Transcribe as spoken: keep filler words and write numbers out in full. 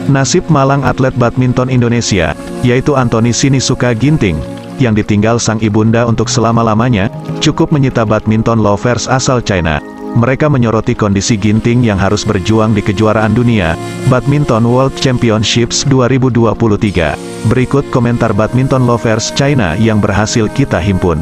Nasib malang atlet badminton Indonesia, yaitu Anthony Sinisuka Ginting, yang ditinggal sang ibunda untuk selama-lamanya, cukup menyita badminton lovers asal China. Mereka menyoroti kondisi Ginting yang harus berjuang di kejuaraan dunia, Badminton World Championships dua ribu dua puluh tiga. Berikut komentar badminton lovers China yang berhasil kita himpun.